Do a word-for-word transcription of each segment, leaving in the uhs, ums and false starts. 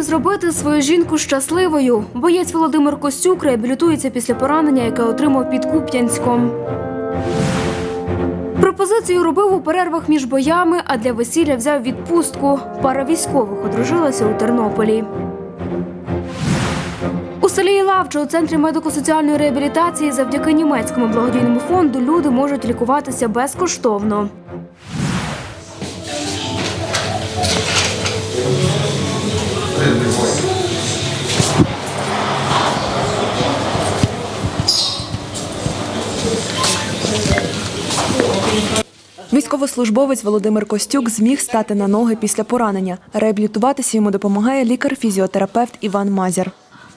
зробити свою жінку щасливою. Боєць Володимир Костюк реабілітується після поранення, яке отримав під Куп'янськом. Пропозицію робив у перервах між боями, а для весілля взяв відпустку. Пара військових одружилася у Тернополі. У селі Ілавче у Центрі медико-соціальної реабілітації завдяки німецькому благодійному фонду люди можуть лікуватися безкоштовно. Військовослужбовець Володимир Костюк зміг стати на ноги після поранення. Реабілітуватися йому допомагає лікар-фізіотерапевт Іван Мазяр.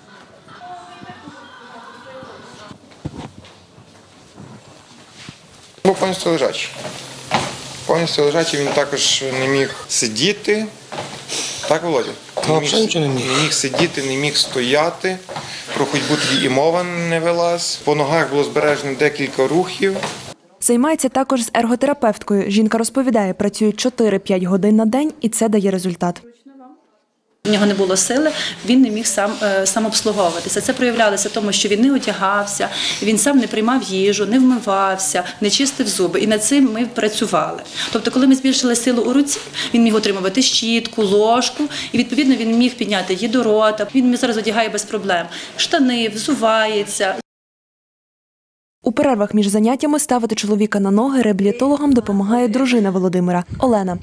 Був повністю лежачий. Повністю лежачий, він також не міг сидіти. Так, Володя? Та взагалі нічого не міг. Не міг сидіти, не міг стояти. Про ходьбу тоді і мова не велась. По ногах було збережено декілька рухів. Займається також з ерготерапевткою. Жінка розповідає, працює чотири-п'ять годин на день і це дає результат. У нього не було сили, він не міг сам, сам обслуговуватися. Це проявлялося в тому, що він не одягався, він сам не приймав їжу, не вмивався, не чистив зуби. І над цим ми працювали. Тобто, коли ми збільшили силу у руці, він міг отримувати щітку, ложку, і, відповідно, він міг підняти її до рота. Він зараз одягає без проблем. Штани, взувається. У перервах між заняттями ставити чоловіка на ноги реабілітологам допомагає дружина Володимира – Олена.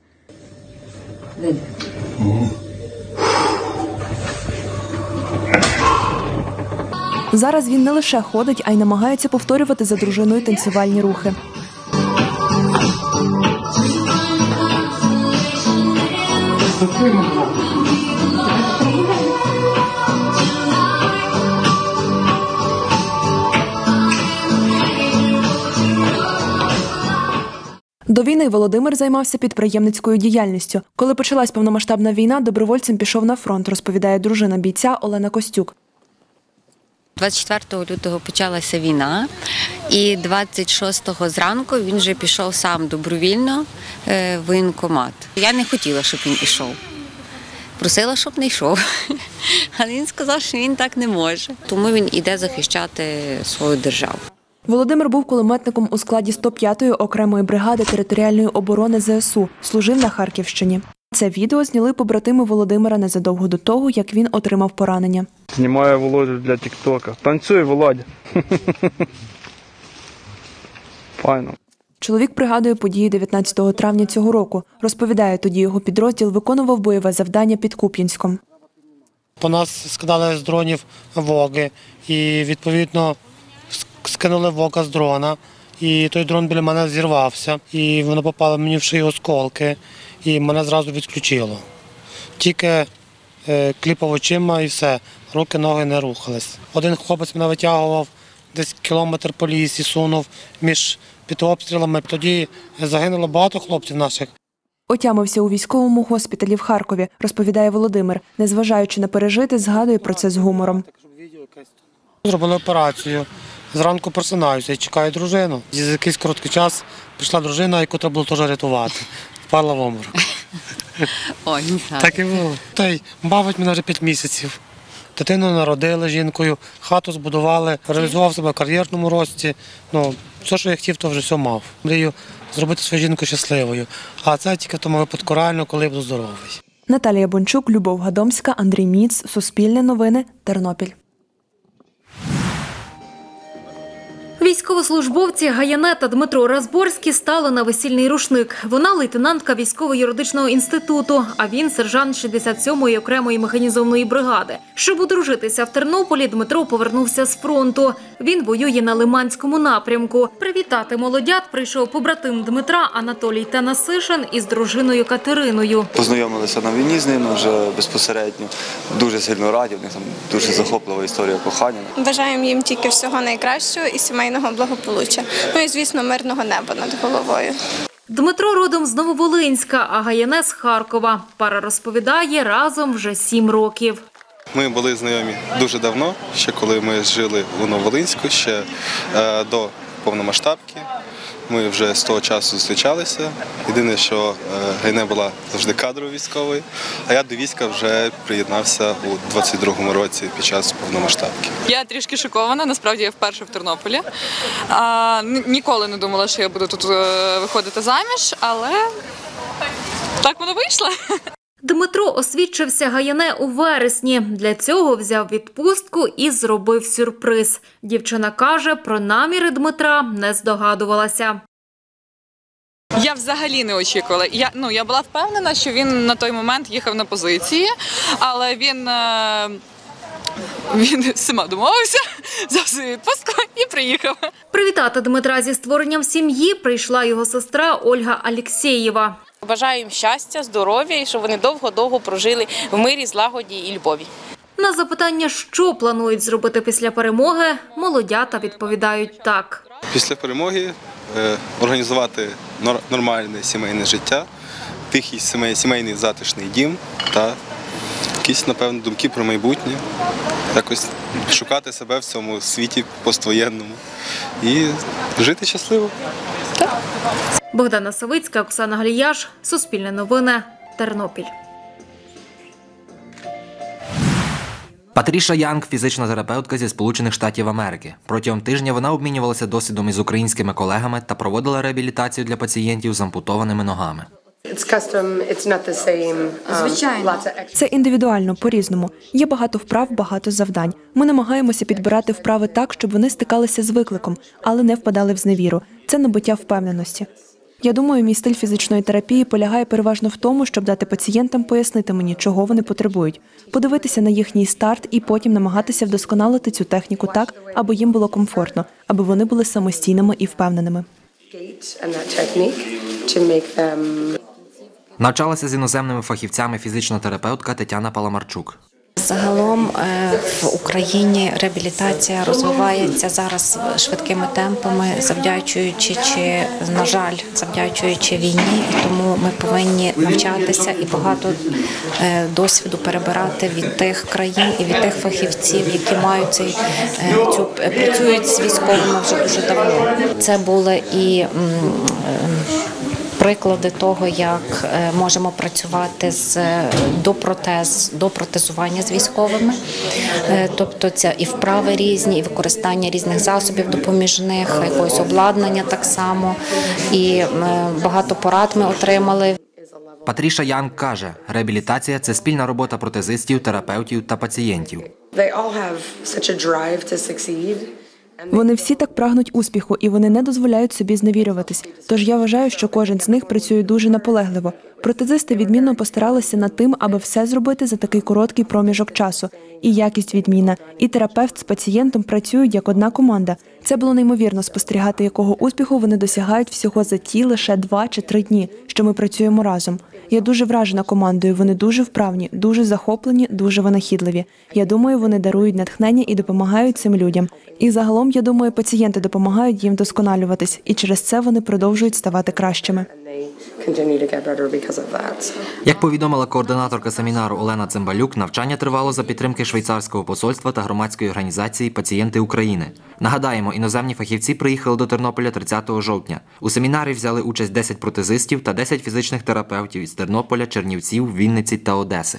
Зараз він не лише ходить, а й намагається повторювати за дружиною танцювальні рухи. До війни Володимир займався підприємницькою діяльністю. Коли почалась повномасштабна війна, добровольцем пішов на фронт, розповідає дружина бійця Олена Костюк. двадцять четвертого лютого почалася війна, і двадцять шостого зранку він вже пішов сам добровільно в воєнкомат. Я не хотіла, щоб він пішов. Просила, щоб не йшов. Але він сказав, що він так не може. Тому він іде захищати свою державу. Володимир був кулеметником у складі сто п'ятої окремої бригади територіальної оборони зе ес у, служив на Харківщині. Це відео зняли побратими Володимира незадовго до того, як він отримав поранення. Знімаю Володю для тік-тока. Танцюй, Володя. Файно. Чоловік пригадує події дев'ятнадцятого травня цього року. Розповідає, тоді його підрозділ виконував бойове завдання під Куп'янськом. По нас скидали з дронів воги і, відповідно, скинули вока з дрона. І той дрон біля мене зірвався, і воно попало мені в шию осколки, і мене зразу відключило. Тільки е, кліпав очима і все, руки, ноги не рухались. Один хлопець мене витягував, десь кілометр по лісі сунув між під обстрілами. Тоді загинуло багато хлопців наших. Отямився у військовому госпіталі в Харкові, розповідає Володимир. Незважаючи на пережити, згадує про це з гумором. Зробили операцію. Зранку просинаюся і чекаю дружину. За якийсь короткий час прийшла дружина, яку треба було теж рятувати. Впала в обморок. Ой, так і було. Та й бавить мене вже п'ять місяців. Дитину народили жінкою, хату збудували, реалізував себе в кар'єрному рості. Ну, все, що я хотів, то вже все мав. Мрію зробити свою жінку щасливою. А це тільки в тому випадку реально, коли я буду здоровий. Наталія Бончук, Любов Гадомська, Андрій Міц, Суспільне новини, Тернопіль. Військовослужбовці Гаянет та Дмитро Разборський стали на весільний рушник. Вона лейтенантка військово-юридичного інституту, а він сержант шістдесят сьомої окремої механізованої бригади. Щоб одружитися в Тернополі, Дмитро повернувся з фронту. Він воює на Лиманському напрямку. Привітати молодят прийшов побратим Дмитра Анатолій Танасишин із дружиною Катериною. Познайомилися на війні з ними вже безпосередньо. Дуже сильно раді, в них там дуже захоплива історія кохання. Бажаємо їм тільки всього найкращого і сімейного благополуччя. Ну і, звісно, мирного неба над головою. Дмитро родом з Нововолинська, а Гаянет з Харкова. Пара розповідає, разом вже сім років. Ми були знайомі дуже давно, ще коли ми жили у Нововолинську, ще е, до повномасштабки. Ми вже з того часу зустрічалися. Єдине, що Гайне була завжди кадровою військовою, а я до війська вже приєднався у двадцять другому році під час повномасштабки. Я трішки шокована, насправді я вперше в Тернополі. А, ніколи не думала, що я буду тут виходити заміж, але так воно вийшло. Дмитро освідчився Гаяне у вересні. Для цього взяв відпустку і зробив сюрприз. Дівчина каже, про наміри Дмитра не здогадувалася. Я взагалі не очікувала. Я, ну, я була впевнена, що він на той момент їхав на позиції, але він, е, він сама домовився, взяв свою відпустку і приїхав. Привітати Дмитра зі створенням сім'ї прийшла його сестра Ольга Алєксєєва. Бажаю їм щастя, здоров'я і щоб вони довго-довго прожили в мирі, злагоді і любові. На запитання, що планують зробити після перемоги, молодята відповідають так. Після перемоги е, організувати нор- нормальне сімейне життя, тихий сімей, сімейний затишний дім та якісь, напевно, думки про майбутнє. Якось шукати себе в цьому світі поствоєнному і жити щасливо. Так. Богдана Савицька, Оксана Галіяш, Суспільне новини, Тернопіль. Патріша Янг – фізична терапевтка зі Сполучених Штатів Америки. Протягом тижня вона обмінювалася досвідом із українськими колегами та проводила реабілітацію для пацієнтів з ампутованими ногами. Звичайно. Це індивідуально, по-різному. Є багато вправ, багато завдань. Ми намагаємося підбирати вправи так, щоб вони стикалися з викликом, але не впадали в зневіру. Це набуття впевненості. Я думаю, мій стиль фізичної терапії полягає переважно в тому, щоб дати пацієнтам пояснити мені, чого вони потребують, подивитися на їхній старт і потім намагатися вдосконалити цю техніку так, аби їм було комфортно, аби вони були самостійними і впевненими. Навчалася з іноземними фахівцями фізична терапевтка Тетяна Паламарчук. Загалом в Україні реабілітація розвивається зараз швидкими темпами, завдячуючи, чи, на жаль, завдячуючи війні. І тому ми повинні навчатися і багато досвіду перебирати від тих країн і від тих фахівців, які мають цей, цю, працюють з військовими вже дуже давно. Це були і приклади того, як можемо працювати з допротез, допротезування з військовими. Тобто це і вправи різні, і використання різних засобів допоміжних, якогось обладнання так само. І багато порад ми отримали. Патріша Янг каже, реабілітація – це спільна робота протезистів, терапевтів та пацієнтів. Вони всі так прагнуть успіху, і вони не дозволяють собі зневірюватись. Тож я вважаю, що кожен з них працює дуже наполегливо. Протезисти відмінно постаралися над тим, аби все зробити за такий короткий проміжок часу. І якість відмінна, і терапевт з пацієнтом працюють як одна команда. Це було неймовірно спостерігати, якого успіху вони досягають всього за ті лише два чи три дні, що ми працюємо разом. Я дуже вражена командою, вони дуже вправні, дуже захоплені, дуже винахідливі. Я думаю, вони дарують натхнення і допомагають цим людям. І загалом, я думаю, пацієнти допомагають їм вдосконалюватись, і через це вони продовжують ставати кращими. Як повідомила координаторка семінару Олена Цимбалюк, навчання тривало за підтримки швейцарського посольства та громадської організації «Пацієнти України». Нагадаємо, іноземні фахівці приїхали до Тернополя тридцятого жовтня. У семінарі взяли участь десять протезистів та десять фізичних терапевтів із Тернополя, Чернівців, Вінниці та Одеси.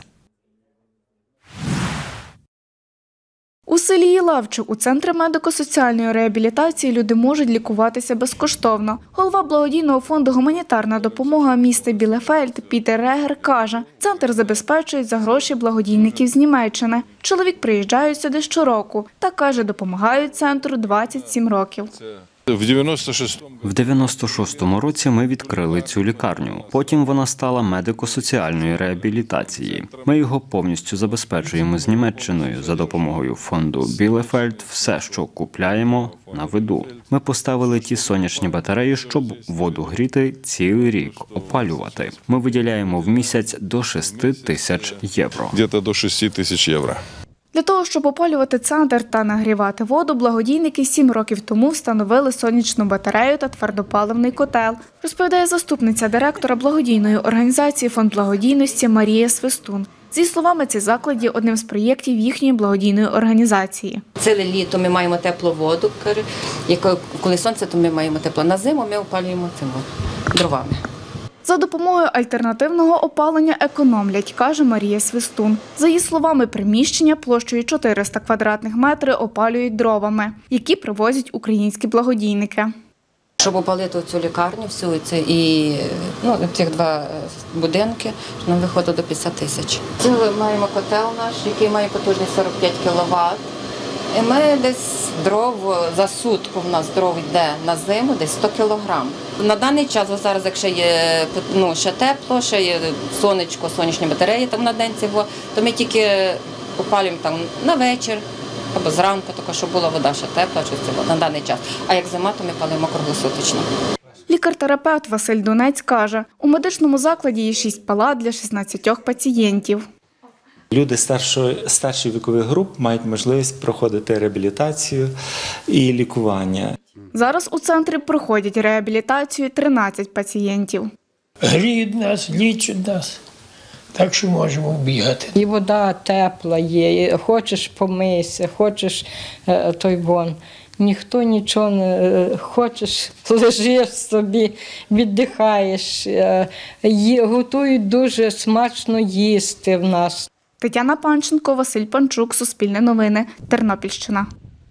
У селі Єлавчик у Центрі медико-соціальної реабілітації люди можуть лікуватися безкоштовно. Голова благодійного фонду «Гуманітарна допомога» міста Білефельд Пітер Регер каже, центр забезпечують за гроші благодійників з Німеччини. Чоловік приїжджає сюди щороку та, каже, допомагають центру двадцять сім років. В дев'яносто шостому році ми відкрили цю лікарню. Потім вона стала медико-соціальної реабілітації. Ми його повністю забезпечуємо з Німеччиною за допомогою фонду Білефельд. Все, що купляємо, на виду. Ми поставили ті сонячні батареї, щоб воду гріти цілий рік, опалювати. Ми виділяємо в місяць до шести тисяч євро. Десь до шести тисяч євро. Для того, щоб опалювати центр та нагрівати воду, благодійники сім років тому встановили сонячну батарею та твердопаливний котел, розповідає заступниця директора благодійної організації «Фонд благодійності» Марія Свистун. Зі словами, цей заклад є одним з проєктів їхньої благодійної організації. Ціле літо ми маємо теплу воду, коли сонце, то ми маємо тепло. На зиму ми опалюємо цим дровами. За допомогою альтернативного опалення економлять, каже Марія Свистун. За її словами, приміщення площею чотириста квадратних метрів опалюють дровами, які привозять українські благодійники. Щоб опалити цю лікарню, всю це і ну, цих два будинки, нам виходить до п'ятдесят тисяч. Це ми маємо котел наш, який має потужність сорок п'ять кіловат. І ми десь дров за сутку в нас дров йде на зиму, десь сто кілограм. На даний час, зараз, якщо є ну, ще тепло, ще є сонечко, сонячні батареї там на день цього, то ми тільки опалюємо там на вечір або зранку, тако, щоб була вода ще тепла, щось на даний час. А як зима, то ми палимо круглосуточно. Лікар-терапевт Василь Донець каже, у медичному закладі є шість палат для шістнадцяти пацієнтів. Люди старшої, старших вікових груп мають можливість проходити реабілітацію і лікування. Зараз у центрі проходять реабілітацію тринадцять пацієнтів. Гріють нас, лічать нас, так що можемо бігати. І вода тепла є, хочеш помийся, хочеш е, той вон. Ніхто нічого не хочеш, лежиш собі, віддихаєш. Е, готують дуже смачно їсти в нас. Тетяна Панченко, Василь Панчук, Суспільне новини, Тернопільщина.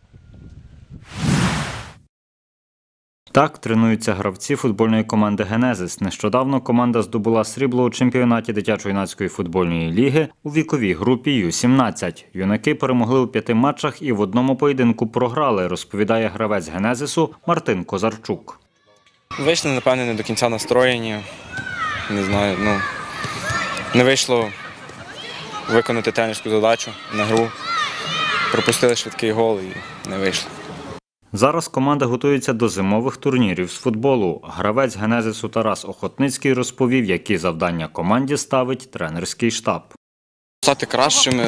Так тренуються гравці футбольної команди «Генезис». Нещодавно команда здобула срібло у чемпіонаті дитячо-юнацької футбольної ліги у віковій групі ю сімнадцять. Юнаки перемогли у п'яти матчах і в одному поєдинку програли, розповідає гравець «Генезису» Мартин Козарчук. Вийшли, напевне, не до кінця настроєні. Не знаю, ну, не вийшло виконати тренерську задачу на гру. Пропустили швидкий гол і не вийшло. Зараз команда готується до зимових турнірів з футболу. Гравець «Генезису» Тарас Охотницький розповів, які завдання команді ставить тренерський штаб. Стати кращими,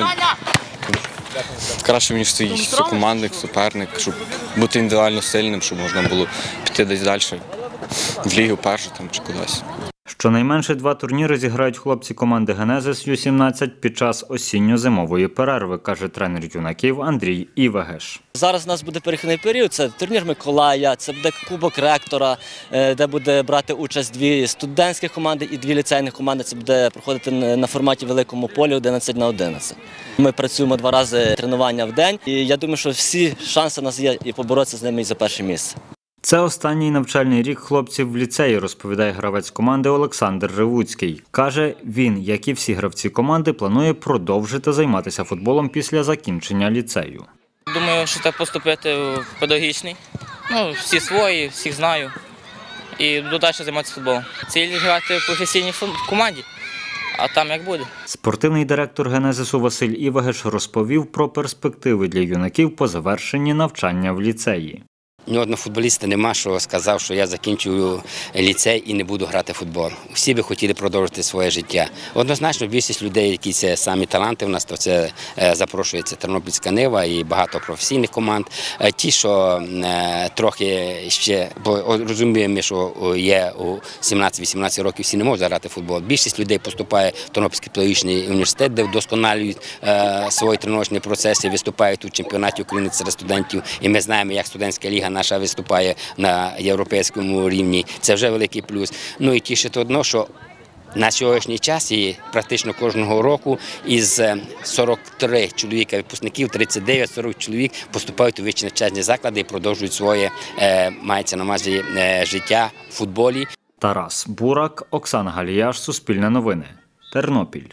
кращим, ніж свій сукомандник, суперник, щоб бути індивідуально сильним, щоб можна було піти десь далі, в лігу першу там, чи кудись. Щонайменше два турніри зіграють хлопці команди «Генезис» ю сімнадцять під час осінньо-зимової перерви, каже тренер юнаків Андрій Івегеш. Зараз у нас буде перехідний період, це турнір Миколая, це буде Кубок Ректора, де буде брати участь дві студентські команди і дві ліцейні команди. Це буде проходити на форматі великому полі одинадцять на одинадцять. Ми працюємо два рази тренування в день і я думаю, що всі шанси у нас є і поборотися з ними і за перше місце. Це останній навчальний рік хлопців в ліцеї, розповідає гравець команди Олександр Ревуцький. Каже, він, як і всі гравці команди, планує продовжити займатися футболом після закінчення ліцею. Думаю, що треба поступити в педагогічний. Ну, всі свої, всіх знаю. І буду далі займатися футболом. Ціль грати в професійній команді, а там як буде. Спортивний директор «Генезису» Василь Івегеш розповів про перспективи для юнаків по завершенні навчання в ліцеї. Ні одного футболіста нема, що сказав, що я закінчую ліцей і не буду грати в футбол. Всі би хотіли продовжити своє життя. Однозначно, більшість людей, які це самі таланти у нас, то це запрошується Тернопільська Нива і багато професійних команд. Ті, що трохи ще, бо розуміємо, що є у сімнадцять-вісімнадцять років, всі не можуть грати в футбол. Більшість людей поступає в Тернопільський педагогічний університет, де вдосконалюють свої тренувальні процеси, виступають у чемпіонаті України серед студентів. І ми знаємо, як студентська ліга наша виступає на європейському рівні. Це вже великий плюс. Ну і тішить одно, що на сьогоднішній час і практично кожного року із сорок три чоловіка випускників, тридцять дев'ять сорок чоловік поступають у вищі навчальні заклади і продовжують своє, мається на увазі, життя в футболі. Тарас Бурак, Оксана Галіяш, Суспільне новини, Тернопіль.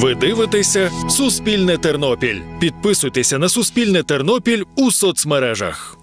Ви дивитеся «Суспільне Тернопіль». Підписуйтеся на «Суспільне Тернопіль» у соцмережах.